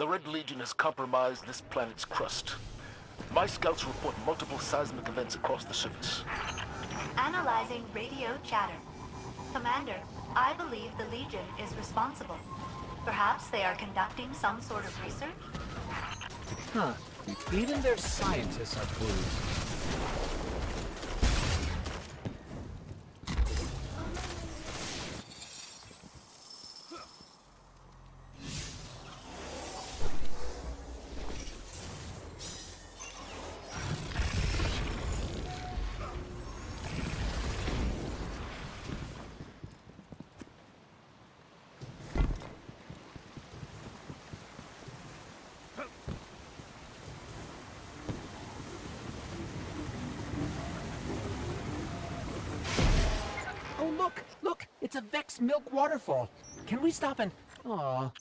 The Red Legion has compromised this planet's crust. My scouts report multiple seismic events across the surface. Analyzing radio chatter. Commander, I believe the Legion is responsible. Perhaps they are conducting some sort of research? Huh. Even their scientists are fools. Oh, look! Look! It's a Vex Milk waterfall. Can we stop and... Aw.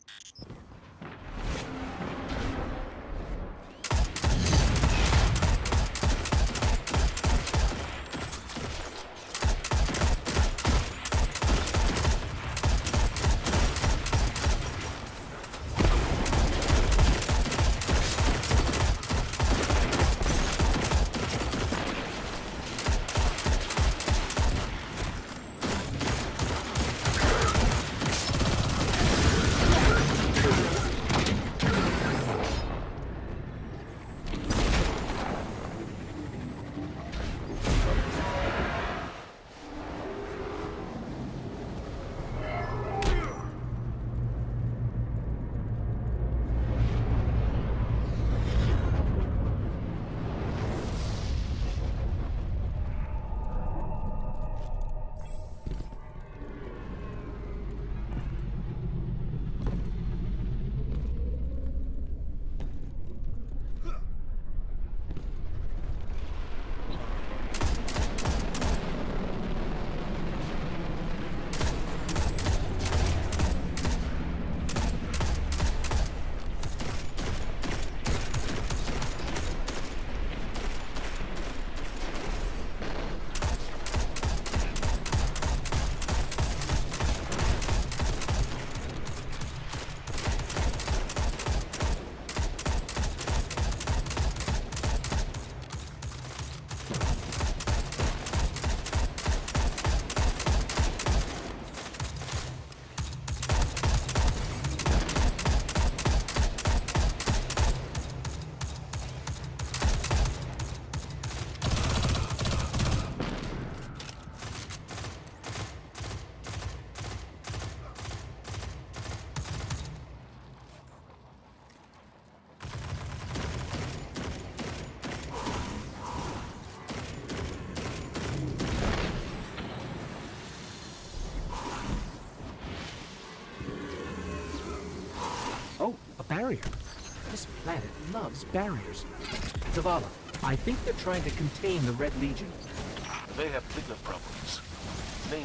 Oh, a barrier. This planet loves barriers. Zavala, I think they're trying to contain the Red Legion. They have bigger problems, namely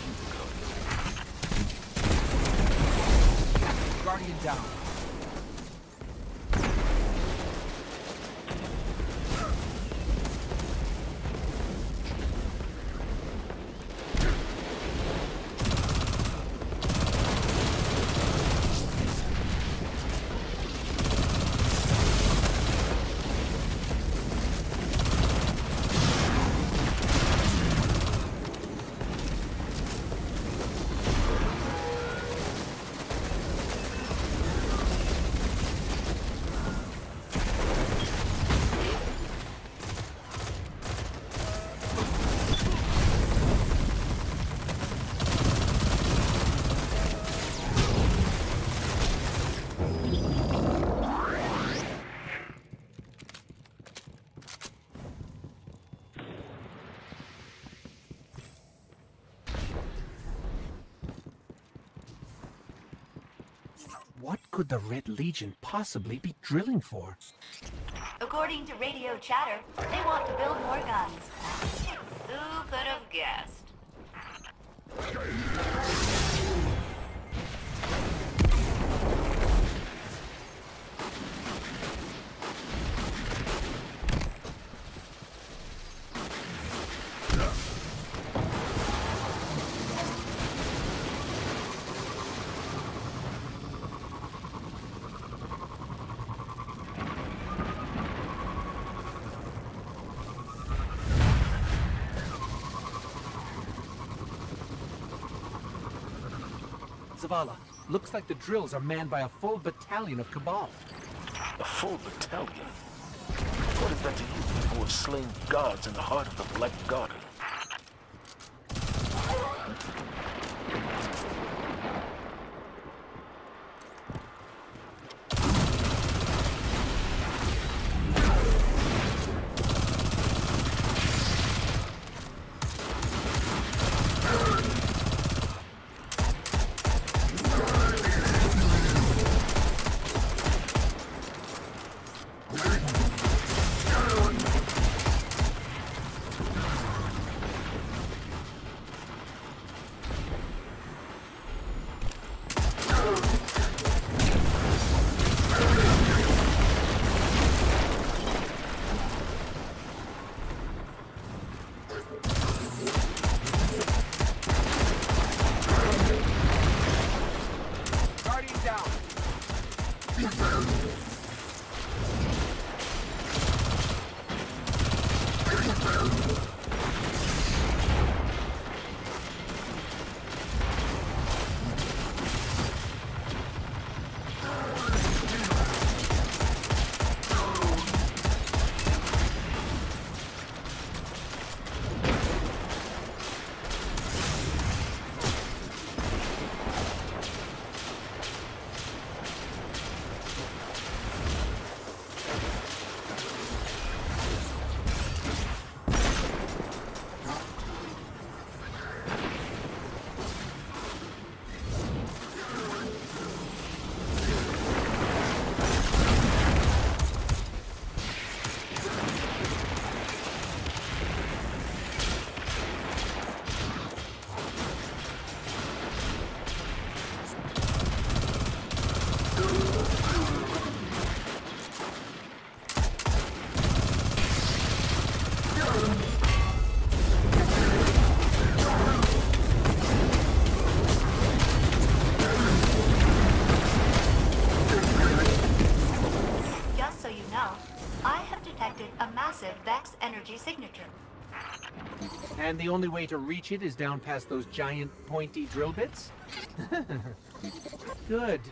the Human Guardian. Guardian down. What could the Red Legion possibly be drilling for? According to radio chatter, they want to build more guns. Who could have guessed? Zavala, looks like the drills are manned by a full battalion of Cabal. A full battalion? What is that to you who have slain gods in the heart of the Black Garden? Vex energy signature. And the only way to reach it is down past those giant pointy drill bits? Good.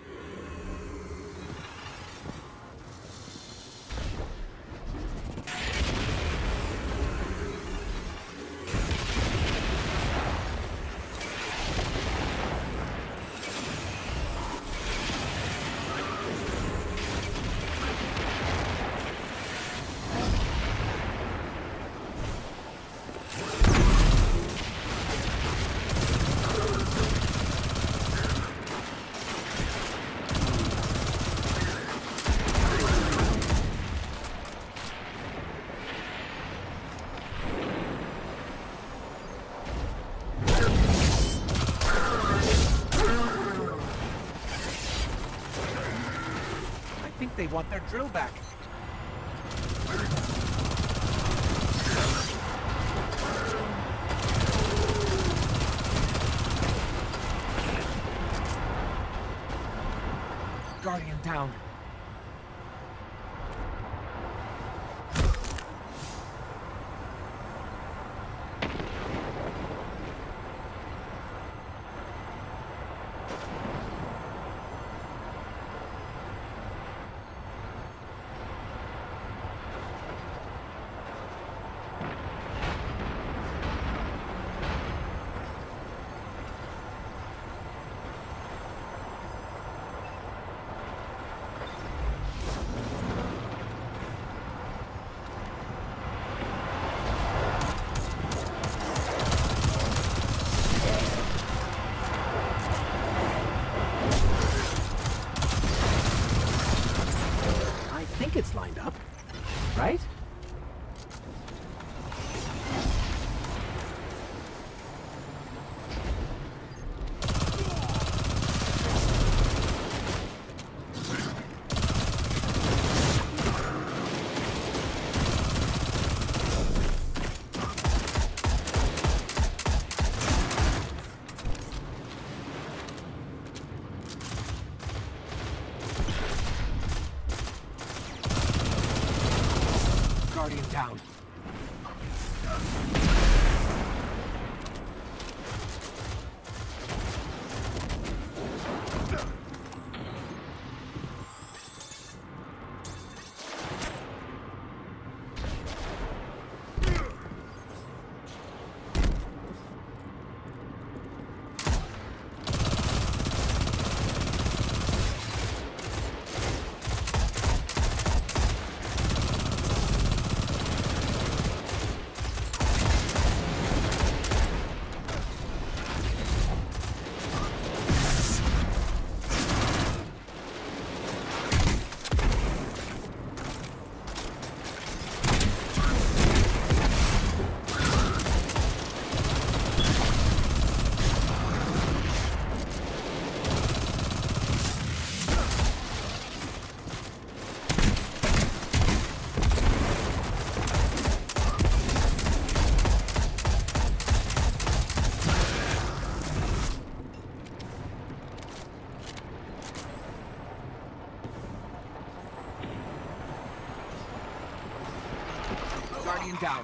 They want their drill back. Guardian down. It's lined up, right? Guardian down. Guardian down.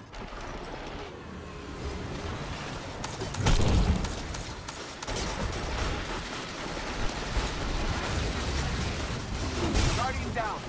Guardian down.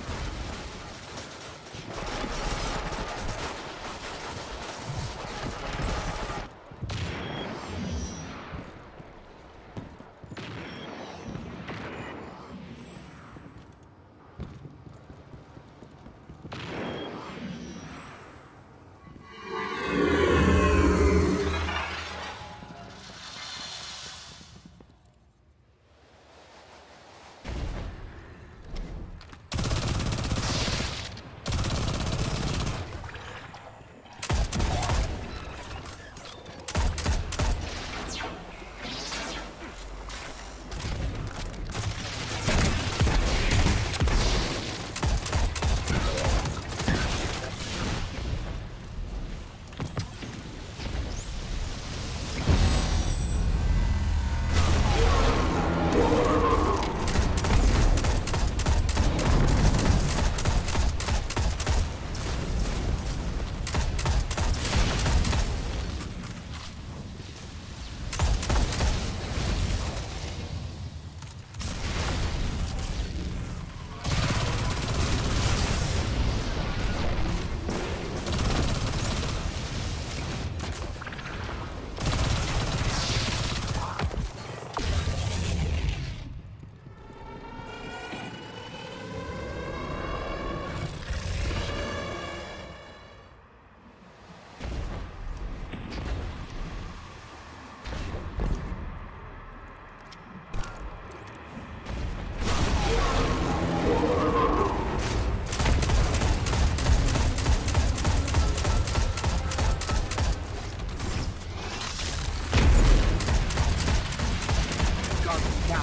Now.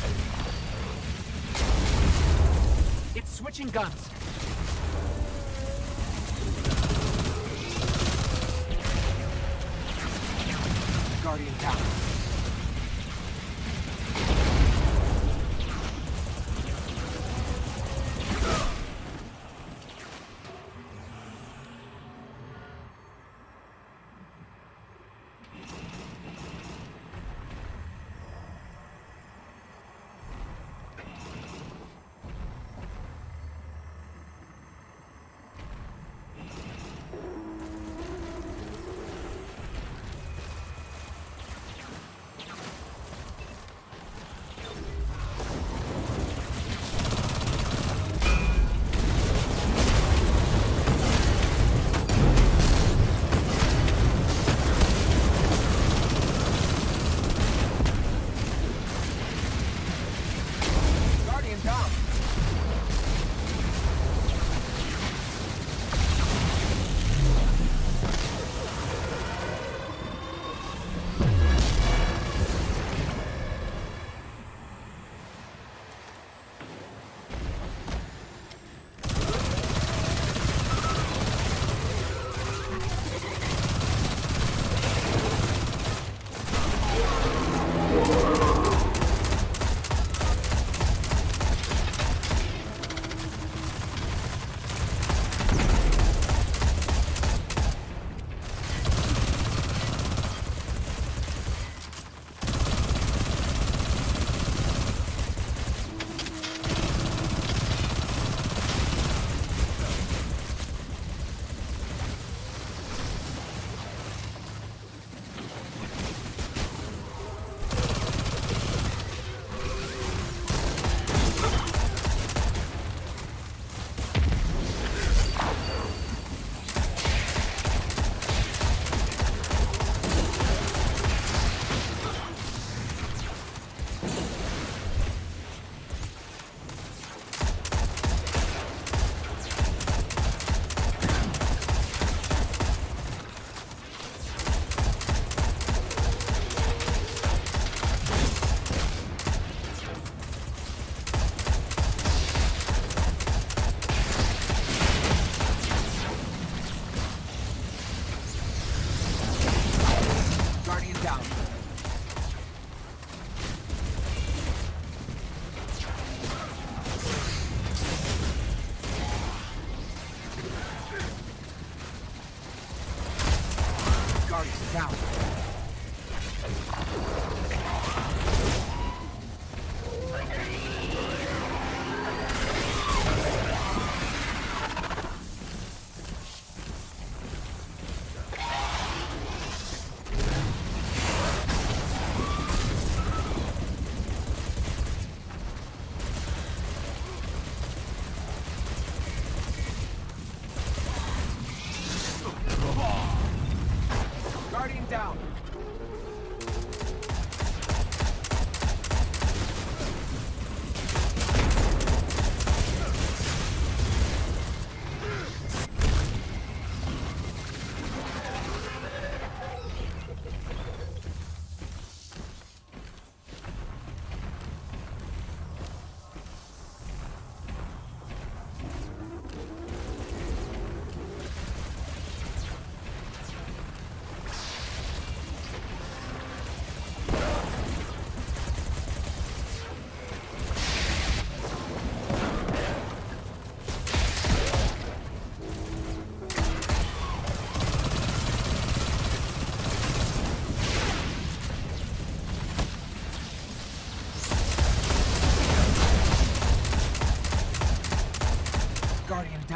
It's switching guns. Guardian down.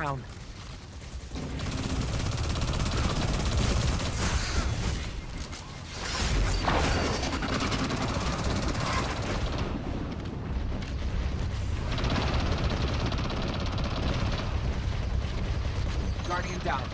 down. Guardian down.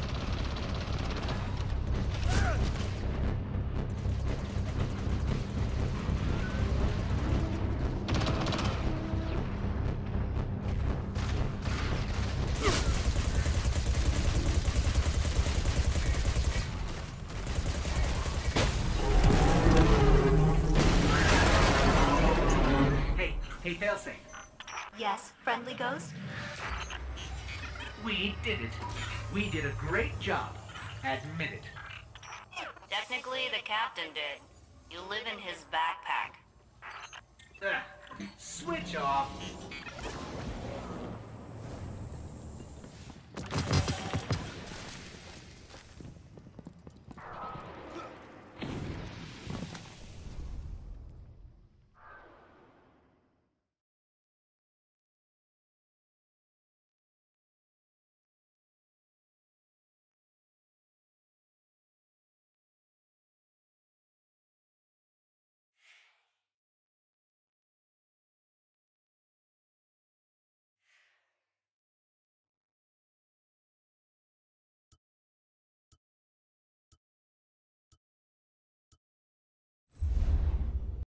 Hey, Failsafe. Yes, friendly ghost? We did it. We did a great job. Admit it. Technically, the captain did. You live in his backpack. Switch off.